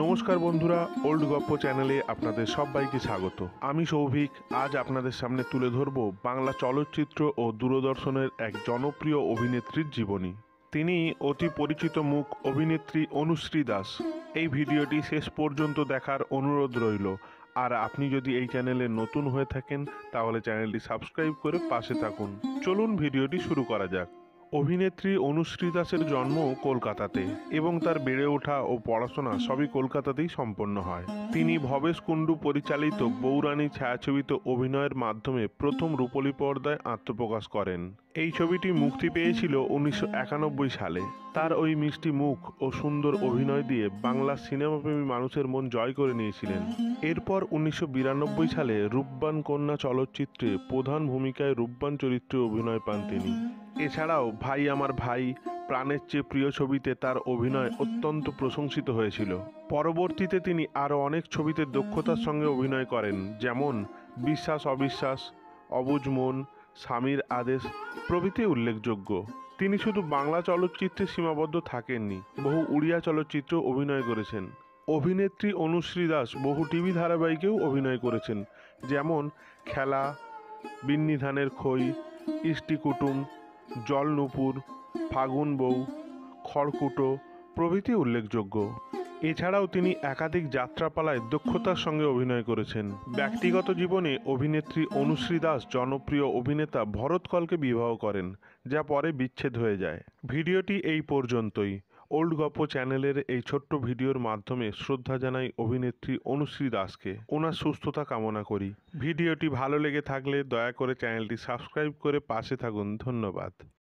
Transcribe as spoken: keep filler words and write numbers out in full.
নমস্কার বন্ধুরা, ওল্ড গপ্প চ্যানেলে আপনাদের সবাইকে স্বাগত। আমি সৌভিক। আজ আপনাদের সামনে তুলে ধরব বাংলা চলচ্চিত্র ও দূরদর্শনের এক জনপ্রিয় অভিনেত্রীর জীবনী। তিনি অতি পরিচিত মুখ অভিনেত্রী অনুশ্রী দাস। এই ভিডিওটি শেষ পর্যন্ত দেখার অনুরোধ রইল। আর আপনি যদি এই চ্যানেলে নতুন হয়ে থাকেন তাহলে চ্যানেলটি সাবস্ক্রাইব করে পাশে থাকুন। চলুন ভিডিওটি শুরু করা যাক। অভিনেত্রী অনুশ্রী দাসের জন্ম কলকাতাতে এবং তার বেড়ে ওঠা ও পড়াশোনা সবই কলকাতাতেই সম্পন্ন হয়। তিনি ভবেশ কুণ্ডু পরিচালিত বউরানী ছায়াছবিতে অভিনয়ের মাধ্যমে প্রথম রূপলী পর্দায় আত্মপ্রকাশ করেন। এই ছবিটি মুক্তি পেয়েছিল উনিশশো একানব্বই সালে। তার ওই মিষ্টি মুখ ও সুন্দর অভিনয় দিয়ে বাংলার সিনেমাপ্রেমী মানুষের মন জয় করে নিয়েছিলেন। এরপর উনিশশো বিরানব্বই সালে রূপবান কন্যা চলচ্চিত্রে প্রধান ভূমিকায় রূপবান চরিত্রে অভিনয় পান তিনি। এছাড়াও ভাই আমার ভাই, প্রাণের চেয়ে প্রিয় ছবিতে তার অভিনয় অত্যন্ত প্রশংসিত হয়েছিল। পরবর্তীতে তিনি আরও অনেক ছবিতে দক্ষতার সঙ্গে অভিনয় করেন, যেমন বিশ্বাস অবিশ্বাস, অবুঝ মন, স্বামীর আদেশ প্রভৃতি উল্লেখযোগ্য। তিনি শুধু বাংলা চলচ্চিত্রে সীমাবদ্ধ থাকেননি, বহু উড়িয়া চলচ্চিত্র অভিনয় করেছেন। অভিনেত্রী অনুশ্রী দাস বহু টিভি ধারাবাহিকেও অভিনয় করেছেন, যেমন খেলা, বিন্নি ধানের খই, ইষ্টি কুটুম, জল নূপুর, ফাগুন বউ, খড়কুটো প্রভৃতি উল্লেখযোগ্য। এছাড়াও তিনি একাধিক যাত্রাপালায় দক্ষতার সঙ্গে অভিনয় করেছেন। ব্যক্তিগত জীবনে অভিনেত্রী অনুশ্রী দাস জনপ্রিয় অভিনেতা ভরত কলকে বিবাহ করেন, যা পরে বিচ্ছেদ হয়ে যায়। ভিডিওটি এই পর্যন্তই। ওল্ড গপ্প চ্যানেলের এই ছোট্ট ভিডিওর মাধ্যমে শ্রদ্ধা জানাই অভিনেত্রী অনুশ্রী দাসকে। ওনার সুস্থতা কামনা করি। ভিডিওটি ভালো লেগে থাকলে দয়া করে চ্যানেলটি সাবস্ক্রাইব করে পাশে থাকুন। ধন্যবাদ।